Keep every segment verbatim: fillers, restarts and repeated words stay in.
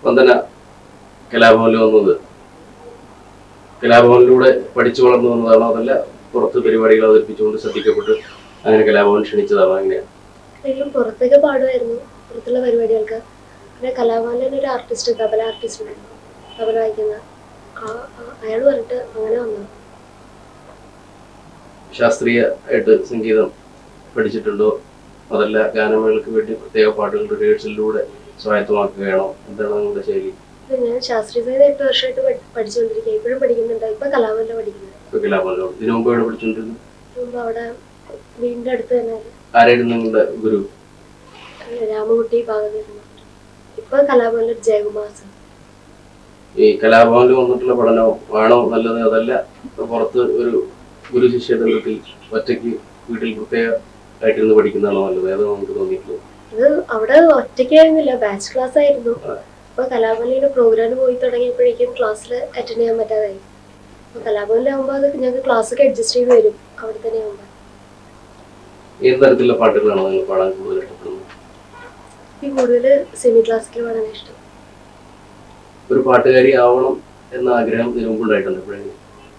വന്ദന കലാഭവനിൽ വന്നത് കലാഭവനിലൂടെ പഠിച്ചു വളർന്നു വന്നതാണോ അതല്ല പുറത്ത് പരിപാടികൾ അവതരിപ്പിച്ചുകൊണ്ട് ശ്രദ്ധിക്കപ്പെട്ട് അങ്ങനെ കലാഭവൻ ക്ഷണിച്ചതാണോ? അങ്ങനെയാണ് പുറത്തൊക്കെ പാടുമായിരുന്നു, പുറത്തുള്ള പരിപാടികൾക്ക്. പിന്നെ കലാഭവനിൽ ഒരു ആർട്ടിസ്റ്റ്, തബല ആർട്ടിസ്റ്റ് ഉണ്ടായിരുന്നു, തബല വായിക്കുന്ന അയാൾ പറഞ്ഞിട്ട് അങ്ങനെ വന്നു. ശാസ്ത്രീയ ആയിട്ട് സംഗീതം പഠിച്ചിട്ടുണ്ടോ അതല്ല ഗാനമേളക്ക് വേണ്ടി പ്രത്യേക പാട്ടുകളുടെ റിഹേഴ്സലിലൂടെ സ്വായത്തമാക്കുകയാണോ? എന്താണ് നിങ്ങളുടെ ശൈലി? ഞാൻ ശാസ്ത്രീയ സംഗീതം എട്ട് വർഷമായിട്ട് പഠിച്ചുകൊണ്ടിരിക്കുക, ഇപ്പോഴും പഠിക്കുന്നുണ്ട്. ഇപ്പൊ കലാഭവനിലാണ് പഠിക്കുന്നത്. ഇപ്പൊ കലാഭവനിലോ? ഇതിനു മുമ്പ് എവിടെ പഠിച്ചോണ്ടിരുന്നു? മുമ്പ് അവിടെ വീടിന്റെ അടുത്ത് തന്നെ. ആരായിരുന്നു നിങ്ങളുടെ ഗുരു? രാമകുട്ടി ഭാഗവതം. ഇപ്പൊ കലാഭവനിൽ ജയകുമാർ സർ. ഈ കലാഭവനിൽ വന്നിട്ടുള്ള പഠനം ആണോ നല്ലത് അതല്ല പുറത്ത് ഒരു ഗുരു ശിഷ്യ ബന്ധത്തിൽ ഒറ്റയ്ക്ക് വീട്ടിൽ പ്രത്യേക ആയിട്ടിരുന്ന് പഠിക്കുന്നതാണോ നല്ലത്? ഏതോ നമുക്ക് തോന്നിയിട്ടുള്ളത്? അത് അവിടെ ഒറ്റയ്ക്കായിരുന്നില്ല, ബാച്ച് ക്ലാസ് ആയിരുന്നു. അപ്പൊ കലാഭവനിൽ പ്രോഗ്രാം പോയി തുടങ്ങിയപ്പോഴേക്കും ക്ലാസ്സിൽ അറ്റൻഡ് ചെയ്യാൻ പറ്റാതായി. അപ്പൊ കലാഭവനിലാകുമ്പോ അത് ഞങ്ങൾക്ക് ക്ലാസ്സൊക്കെ അഡ്ജസ്റ്റ് ചെയ്ത് വരും അവിടെ തന്നെ ആകുമ്പോ. ഏത് തരത്തിലുള്ള പാട്ടുകളാണോ നിങ്ങൾ പാടാൻ കൂടുതൽ ഇഷ്ടപ്പെടുന്നത്? ഈ കൂടുതൽ സെമി ക്ലാസിക്കൽ പാടാൻ ഇഷ്ടം. ഒരു പാട്ടുകാരി ആവണം എന്ന ആഗ്രഹം ഇതിനു മുമ്പ് ഉണ്ടായിട്ടുണ്ട് എപ്പോഴെങ്കിലും?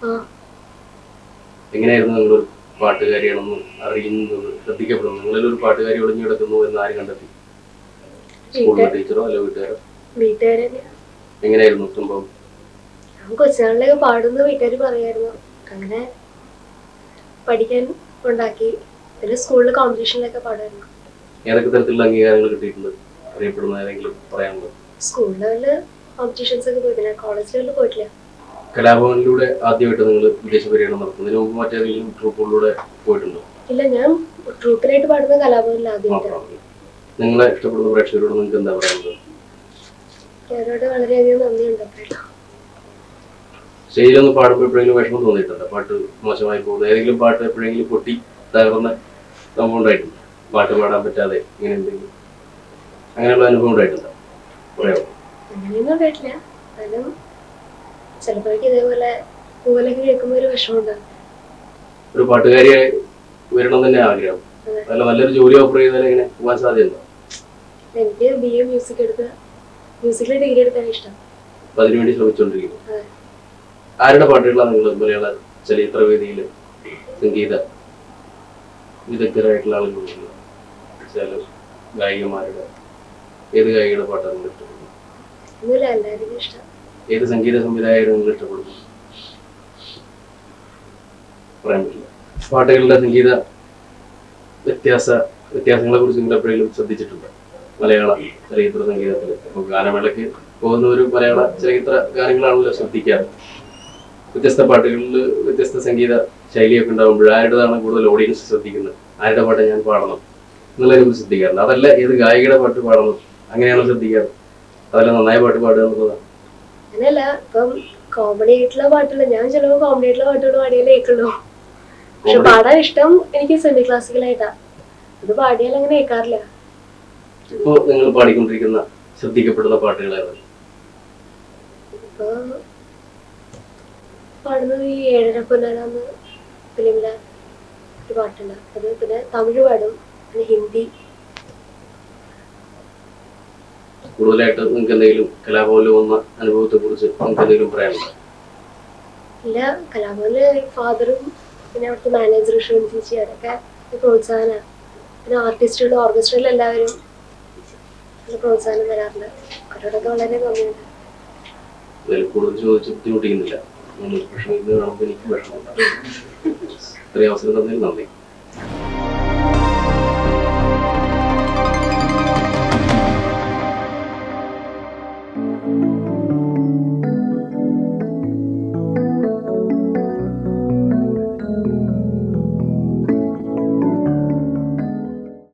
എങ്ങനെയായിരുന്നു നിങ്ങളൊരു പാട്ടുകാരിയാണെന്ന് അറിയുന്നത്, ശ്രദ്ധിക്കപ്പെടുന്നു? നിങ്ങളിലൊരു പാട്ടുകാരി ഒളിഞ്ഞു കിടക്കുന്നു എന്ന് ആര് കണ്ടെത്തി? സ്കൂളിലെ ടീച്ചറോ അല്ല വീട്ടുകാരോ? വീട്ടുകാരെ. എങ്ങനെയായിരുന്നു സംഭവം? കൊച്ചുനാളിലൊക്കെ പാടുന്ന വീട്ടുകാർ പറയായിരുന്നു, അങ്ങനെ പഠിക്കാൻ ഉണ്ടാക്കി. പിന്നെ സ്കൂളിൽ കോമ്പറ്റീഷനിലൊക്കെ പാടുമായിരുന്നു. ഏതൊക്കെ തരത്തിലുള്ള അംഗീകാരങ്ങൾ കിട്ടിയിട്ടുണ്ട് അറിയപ്പെടുന്ന ഏതെങ്കിലും പറയാനുള്ളത്? സ്കൂൾ ലെവലില് കോമ്പറ്റീഷൻസ് ഒക്കെ പോയിട്ടില്ല, കോളേജ് ലെവലിൽ പോയിട്ടില്ല. കലാഭവനിലൂടെ ആദ്യമായിട്ട് നിങ്ങൾ വിദേശ പര്യടനം നടത്തുന്നതിന് മുമ്പ് മറ്റേതെങ്കിലും ട്രൂപ്പുകളിലൂടെ പോയിട്ടുണ്ടോ? ഇല്ല, ഞാൻ ട്രൂപ്പിലായിട്ട് പാടുന്ന കലാഭവനിൽ ആദ്യമായിട്ടാണ്. നിങ്ങളെ ഇഷ്ടപ്പെടുന്ന പ്രേക്ഷകരോട് നിങ്ങൾക്ക് എന്താ പറയുന്നത്? അവരോട് വളരെയധികം നന്ദിയുണ്ട്. സ്റ്റേജിലൊന്ന് പാടുമ്പോൾ എപ്പോഴെങ്കിലും വിഷമം തോന്നിയിട്ടുണ്ട്? പാട്ട് മോശമായി പോകുന്നത് ഏതെങ്കിലും പാട്ട് എപ്പോഴെങ്കിലും പൊട്ടി തകർന്ന സംഭവം ഉണ്ടായിട്ടുണ്ട്? പാട്ട് പാടാൻ പറ്റാതെ ഇങ്ങനെ എന്തെങ്കിലും അങ്ങനെയുള്ള അനുഭവം ഉണ്ടായിട്ടുണ്ടോ? പറയാമോ? അങ്ങനെയൊന്നും ഉണ്ടായിട്ടില്ല. എന്നാലും ചിലപ്പോഴേക്കും ഇതേപോലെ പൂവലൊക്കെ കേൾക്കുമ്പോൾ ഒരു വിഷമം ഉണ്ടാകും. ഒരു പാട്ടുകാരിയായി വരണം തന്നെ ആഗ്രഹം, അല്ല നല്ലൊരു ജോലി ഓഫർ ചെയ്താൽ എങ്ങനെ പോകാൻ സാധ്യതയുണ്ടോ? എനിക്ക് ബി എ മ്യൂസിക് എടുത്ത് മ്യൂസിക്കിൽ ഡിഗ്രി എടുക്കാൻ ഇഷ്ടം. അപ്പൊ അതിനുവേണ്ടി ശ്രമിച്ചുകൊണ്ടിരിക്കുന്നു. ആരുടെ പാട്ടുകളാണ് നിങ്ങൾ മലയാള ചലച്ചിത്രവേദിയിൽ സംഗീത വിദഗ്ധരായിട്ടുള്ള ആളുകളുണ്ടല്ലോ, ചില ഗായികമാരുടെ ഏത് ഗായികയുടെ പാട്ടാണ് നിങ്ങൾ ഇഷ്ടപ്പെടുന്നത്? ഒന്നുമില്ല, എല്ലാവരും ഇഷ്ടം. ഏത് സംഗീത സംവിധായകരെ നിങ്ങൾ ഇഷ്ടപ്പെടുന്നു? പറയാൻ പറ്റില്ല. പാട്ടുകളുടെ സംഗീത വ്യത്യാസ വ്യത്യാസങ്ങളെ കുറിച്ച് നിങ്ങൾ എപ്പോഴെങ്കിലും ശ്രദ്ധിച്ചിട്ടുണ്ട് മലയാള ചലച്ചിത്ര സംഗീതത്തിൽ? ഇപ്പോൾ ഗാനമേളയ്ക്ക് പോകുന്നവരും മലയാള ചലച്ചിത്ര ഗാനങ്ങളാണല്ലോ ശ്രദ്ധിക്കാറ്. വ്യത്യസ്ത പാട്ടുകളിൽ വ്യത്യസ്ത സംഗീത ശൈലിയൊക്കെ ഉണ്ടാകുമ്പോൾ ആരുടേതാണ് കൂടുതൽ ഓഡിയൻസ് ശ്രദ്ധിക്കുന്നത്? ആരുടെ പാട്ട് ഞാൻ പാടണം എന്നുള്ളതിനെ കുറിച്ച് ശ്രദ്ധിക്കാറുണ്ട്. അതല്ല ഏത് ഗായികയുടെ പാട്ട് പാടണം അങ്ങനെയാണോ ശ്രദ്ധിക്കാറ്? അതല്ല നന്നായ പാട്ട് പാടുക എന്നുള്ളതാണ്? അങ്ങനെയല്ല, ഇപ്പം കോമഡി ആയിട്ടുള്ള പാട്ടുള്ള ഞാൻ ചിലപ്പോൾ കോമഡി ആയിട്ടുള്ള പാട്ടുകൾ പാടിയാലേ കേൾക്കുള്ളൂ. പക്ഷെ പാടാൻ ഇഷ്ടം എനിക്ക് സെമി ക്ലാസിക്കലായിട്ടാ. അത് പാടിയാൽ അങ്ങനെ കേൾക്കാറില്ല. ഇപ്പൊ നിങ്ങൾ പാടിക്കൊണ്ടിരിക്കുന്ന ശ്രദ്ധിക്കപ്പെടുന്ന പാട്ടുകളാണ് ഇപ്പൊ പാടുന്നത് ഈ ഏഴര പൊന്നാലാന്ന് ഫിലിമിലെ ഒരു പാട്ടുണ്ട്, അത്. പിന്നെ തമിഴ് പാടും, പിന്നെ ഹിന്ദി. കൂടുതലായിട്ട് നിങ്ങൾക്ക് എന്തെങ്കിലും കലാഭവനിൽ വന്ന അനുഭവത്തെ കുറിച്ച് നിങ്ങൾക്ക് എന്തെങ്കിലും പറയാനുണ്ടോ? ഇല്ല, കലാഭവനില് ഫാദറും പിന്നെ അവിടുത്തെ മാനേജർ ഷോൻ ചേച്ചി അവരൊക്കെ പ്രോത്സാഹനമാണ്. പിന്നെ ആർട്ടിസ്റ്റുകളും ഓർക്കസ്ട്രയിലും എല്ലാവരും നല്ല പ്രോത്സാഹനം തരാറുണ്ട്. അവരോടൊക്കെ വളരെ നന്ദിയുണ്ട്. കൂടുതൽ ചോദിച്ച് ബുദ്ധിമുട്ടിക്കുന്നില്ല. പക്ഷേ ഇത് കാണുമ്പോൾ എനിക്ക് വിഷമമുണ്ടാകും. ഇത്രയും അവസരം തന്നതിൽ നന്ദി.